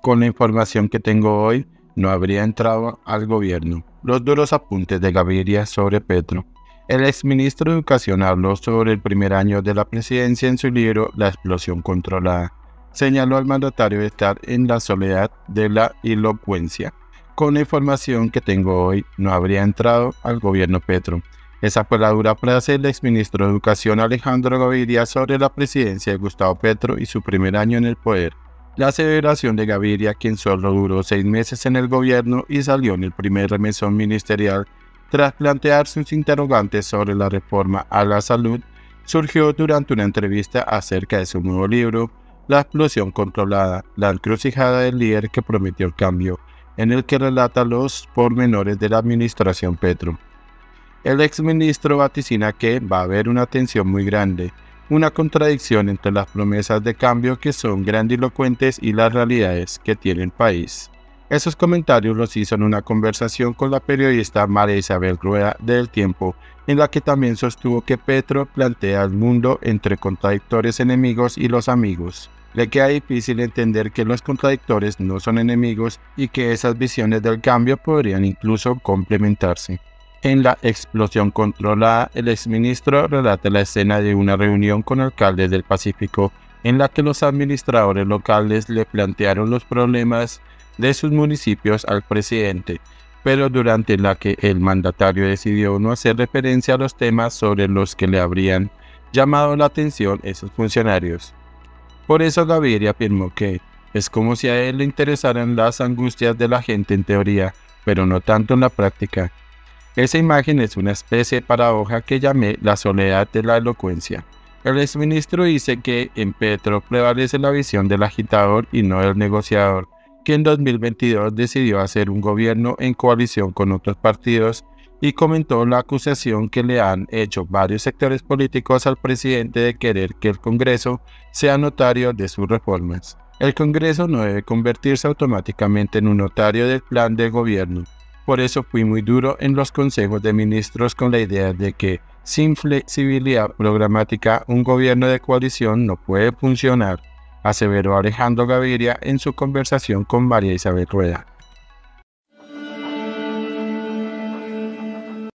Con la información que tengo hoy, no habría entrado al gobierno. Los duros apuntes de Gaviria sobre Petro. El exministro de Educación habló sobre el primer año de la presidencia en su libro La explosión controlada. Señaló al mandatario estar en la soledad de la elocuencia. Con la información que tengo hoy, no habría entrado al gobierno Petro. Esa fue la dura frase del exministro de Educación Alejandro Gaviria sobre la presidencia de Gustavo Petro y su primer año en el poder. La aseveración de Gaviria, quien solo duró 6 meses en el gobierno y salió en el primer remesón ministerial tras plantear sus interrogantes sobre la reforma a la salud, surgió durante una entrevista acerca de su nuevo libro, La explosión controlada, la encrucijada del líder que prometió el cambio, en el que relata los pormenores de la administración Petro. El exministro vaticina que va a haber una tensión muy grande, una contradicción entre las promesas de cambio que son grandilocuentes y las realidades que tiene el país. Esos comentarios los hizo en una conversación con la periodista María Isabel Rueda de El Tiempo, en la que también sostuvo que Petro plantea al mundo entre contradictores enemigos y los amigos. Le queda difícil entender que los contradictores no son enemigos y que esas visiones del cambio podrían incluso complementarse. En La explosión controlada, el exministro relata la escena de una reunión con alcaldes del Pacífico en la que los administradores locales le plantearon los problemas de sus municipios al presidente, pero durante la que el mandatario decidió no hacer referencia a los temas sobre los que le habrían llamado la atención esos funcionarios. Por eso Gaviria afirmó que es como si a él le interesaran las angustias de la gente en teoría, pero no tanto en la práctica. Esa imagen es una especie de paradoja que llamé la soledad de la elocuencia. El exministro dice que en Petro prevalece la visión del agitador y no del negociador, que en 2022 decidió hacer un gobierno en coalición con otros partidos y comentó la acusación que le han hecho varios sectores políticos al presidente de querer que el Congreso sea notario de sus reformas. El Congreso no debe convertirse automáticamente en un notario del plan de gobierno. Por eso fui muy duro en los consejos de ministros con la idea de que, sin flexibilidad programática, un gobierno de coalición no puede funcionar, aseveró Alejandro Gaviria en su conversación con María Isabel Rueda.